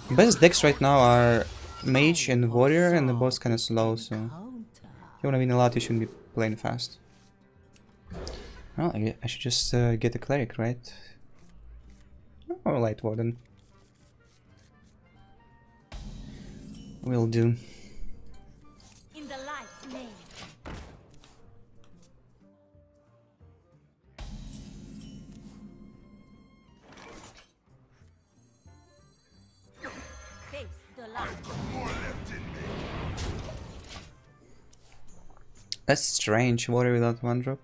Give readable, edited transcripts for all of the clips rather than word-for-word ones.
Best decks right now are Mage and Warrior, and the boss kinda slow, so if you wanna win a lot, you shouldn't be playing fast. Well, I should just get a Cleric, right? Or Light Warden. Will do. In the light's name. Face the light. That's strange, Warrior without 1-drop.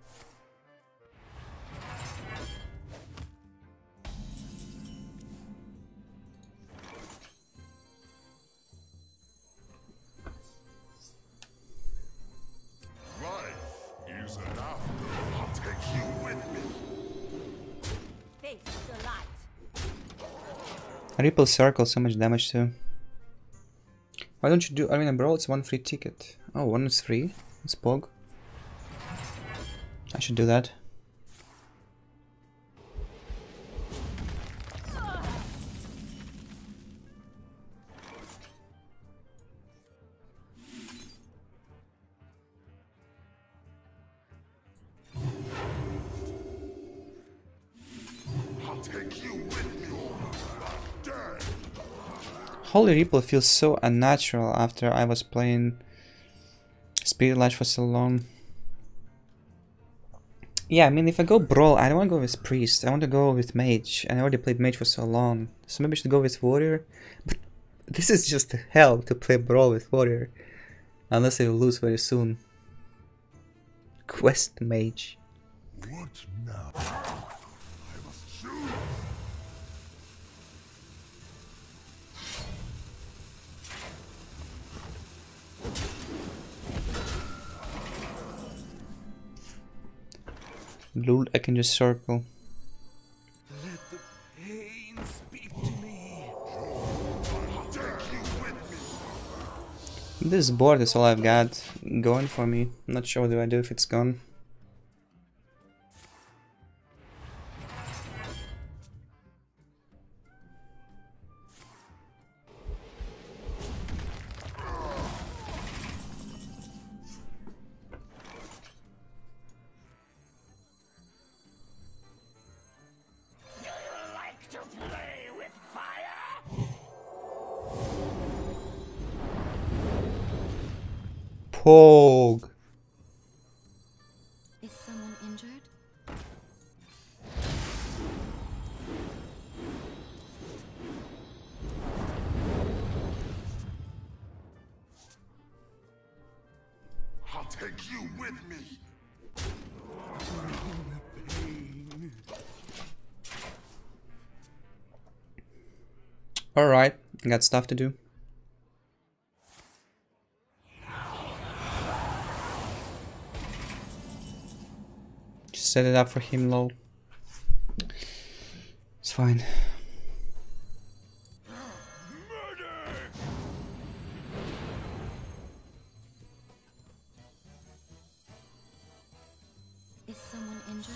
Ripple Circle, so much damage too. Why don't you do Arena Brawl? It's 1 free ticket. Oh, one is free. It's Pog. I should do that. Holy Ripple feels so unnatural after I was playing Spirit Lash for so long. Yeah, I mean, if I go Brawl, I don't want to go with Priest. I want to go with Mage. And I already played Mage for so long. So maybe I should go with Warrior. But this is just hell to play Brawl with Warrior. Unless I will lose very soon. Quest Mage. What now? I must choose. Lul, I can just circle. Let the pain speak to me. I'll take you with me. This board is all I've got going for me. I'm not sure what do I do if it's gone. Pog. Is someone injured? I'll take you with me. Alright, I got stuff to do. Just set it up for him, lol. It's fine. Is someone injured?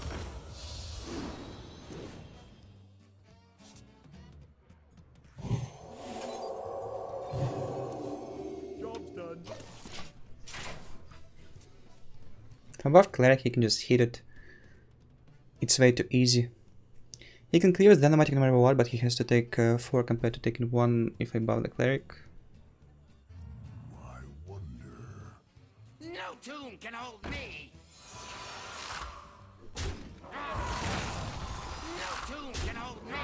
Job's done. Above Cleric, he can just hit it. It's way too easy. He can clear with Dynamitic no matter what, but he has to take 4 compared to taking 1 if I buff the Cleric. I wonder. No tomb can hold me. No tomb can hold me.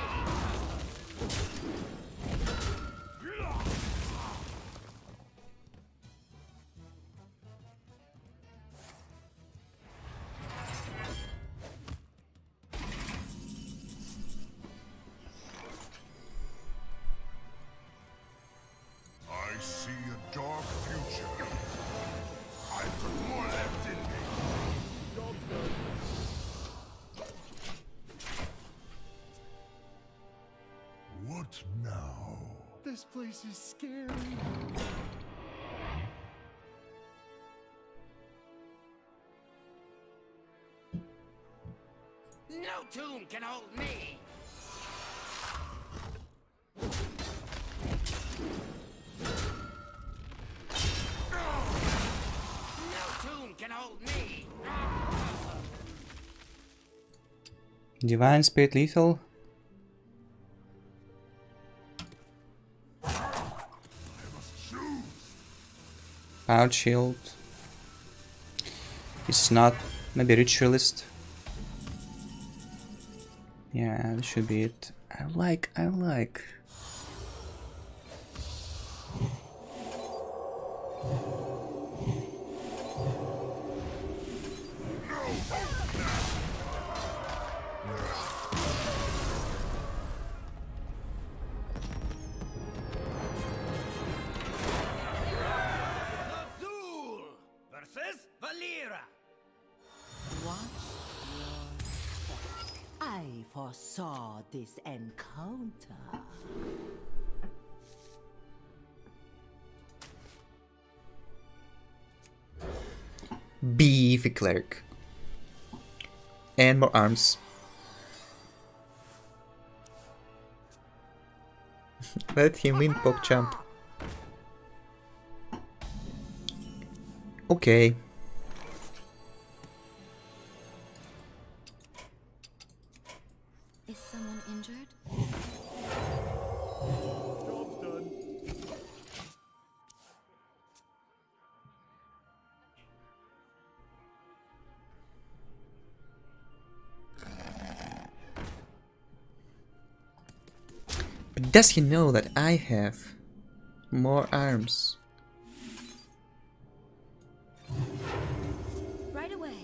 I see a dark future. I've got more left in me. Job's done. What now? This place is scary. No tomb can hold me. hold me. Divine Spirit lethal. Power shield. It's not. Maybe ritualist. Yeah, this should be it. I like. Azul versus Valera. I foresaw this encounter. Beefy cleric. And more arms. Let him win, PogChamp. Okay. Is someone injured? Job's done. But does he know that I have more arms? Right away.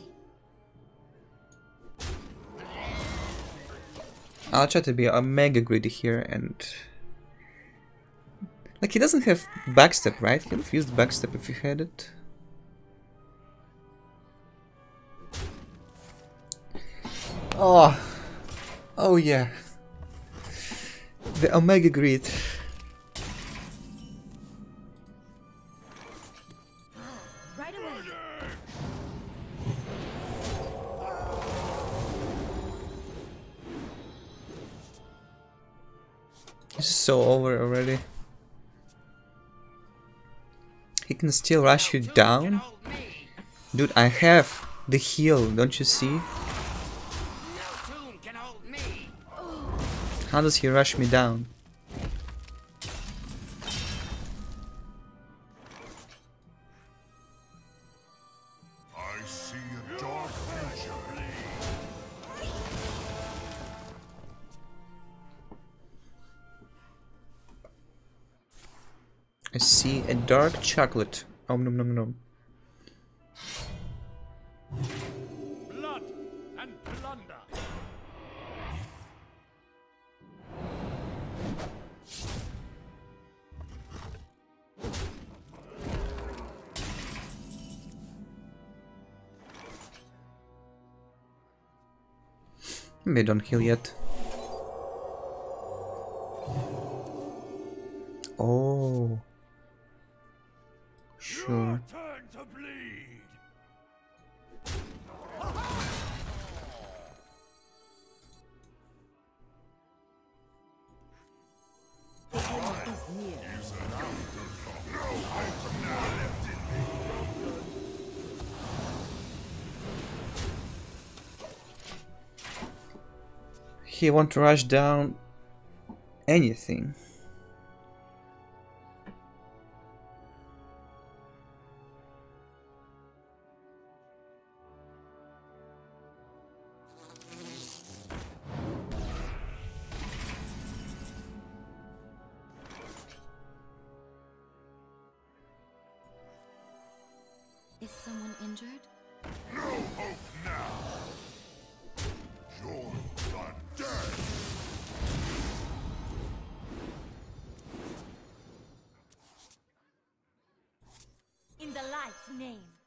I'll try to be a mega greedy here and... Like, he doesn't have backstep, right? He would have used backstep if he had it. Oh! Oh yeah. The Omega Greed. Right away. This is so over already. He can still rush you down? Hold me. Dude, I have the heal, don't you see? No tomb can hold me. How does he rush me down? I see a dark future. I see a dark chocolate. Oh, nom nom nom. Blood and plunder. Maybe don't heal yet. Oh. Sure. Turn to bleed. The end is near. He want to rush down anything. Is someone injured? No hope now. Join the dead. In the light's name.